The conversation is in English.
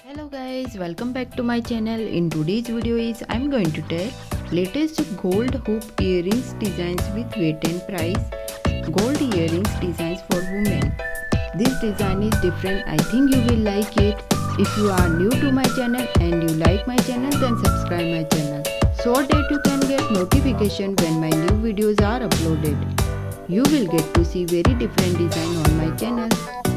Hello guys, welcome back to my channel. In today's video I'm going to tell latest gold hoop earrings designs with weight and price. Gold earrings designs for women. This design is different. I think you will like it. If you are new to my channel and you like my channel, then subscribe my channel so that you can get notification when my new videos are uploaded. You will get to see very different design on my channel.